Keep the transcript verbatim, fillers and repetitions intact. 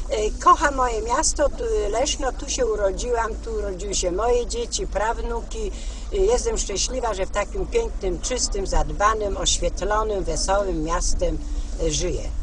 Kocham moje miasto, tu Leszno, tu się urodziłam, tu urodziły się moje dzieci, prawnuki. Jestem szczęśliwa, że w takim pięknym, czystym, zadbanym, oświetlonym, wesołym miastem żyję.